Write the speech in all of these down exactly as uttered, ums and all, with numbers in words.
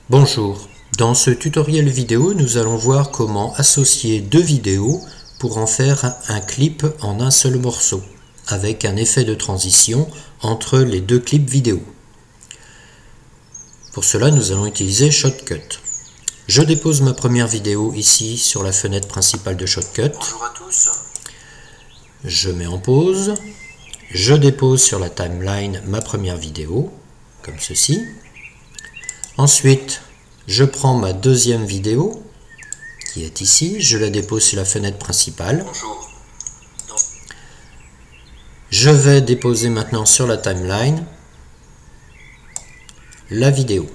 Bonjour, dans ce tutoriel vidéo, nous allons voir comment associer deux vidéos pour en faire un clip en un seul morceau, avec un effet de transition entre les deux clips vidéo. Pour cela, nous allons utiliser Shotcut. Je dépose ma première vidéo ici sur la fenêtre principale de Shotcut. Bonjour à tous. Je mets en pause. Je dépose sur la timeline ma première vidéo, comme ceci. Ensuite, je prends ma deuxième vidéo, qui est ici, je la dépose sur la fenêtre principale. Bonjour. Je vais déposer maintenant sur la timeline la vidéo.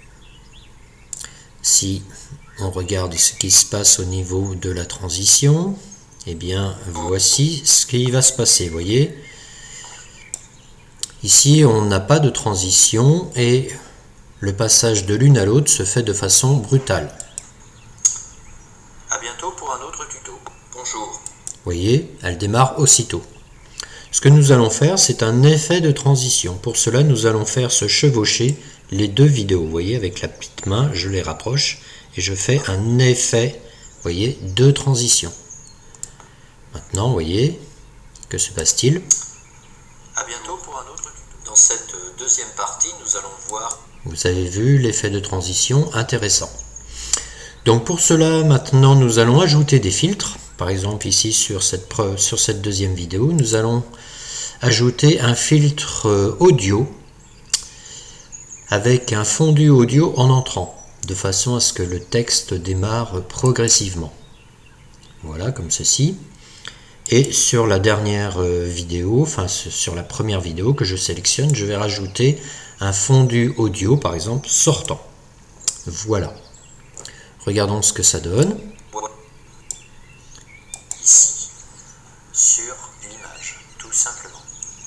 Si on regarde ce qui se passe au niveau de la transition, eh bien voici ce qui va se passer, vous voyez. Ici, on n'a pas de transition et le passage de l'une à l'autre se fait de façon brutale. À bientôt pour un autre tuto. Bonjour. Vous voyez, elle démarre aussitôt. Ce que nous allons faire, c'est un effet de transition. Pour cela, nous allons faire se chevaucher les deux vidéos. Vous voyez, avec la petite main, je les rapproche et je fais un effet, vous voyez, de transition. Maintenant, vous voyez, que se passe-t-il? À bientôt pour un autre tuto. Dans cette deuxième partie, nous allons voir... Vous avez vu l'effet de transition intéressant. Donc pour cela, maintenant, nous allons ajouter des filtres. Par exemple, ici, sur cette, preuve, sur cette deuxième vidéo, nous allons ajouter un filtre audio avec un fondu audio en entrant, de façon à ce que le texte démarre progressivement. Voilà, comme ceci. Et sur la dernière vidéo, enfin sur la première vidéo que je sélectionne, je vais rajouter un fondu audio, par exemple, sortant. Voilà. Regardons ce que ça donne. Ici, sur l'image, tout simplement.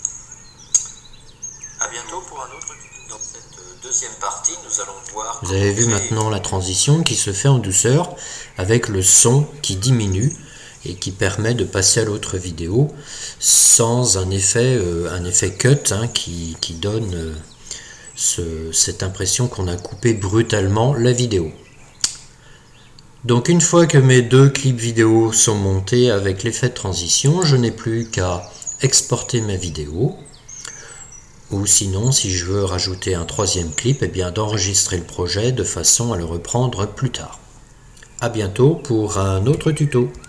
À bientôt pour un autre tuto. Dans cette deuxième partie, nous allons voir... Vous avez vu maintenant la transition qui se fait en douceur avec le son qui diminue et qui permet de passer à l'autre vidéo sans un effet, euh, un effet cut hein, qui, qui donne euh, ce, cette impression qu'on a coupé brutalement la vidéo. Donc une fois que mes deux clips vidéo sont montés avec l'effet de transition, je n'ai plus qu'à exporter ma vidéo. Ou sinon, si je veux rajouter un troisième clip, eh bien d'enregistrer le projet de façon à le reprendre plus tard. À bientôt pour un autre tuto.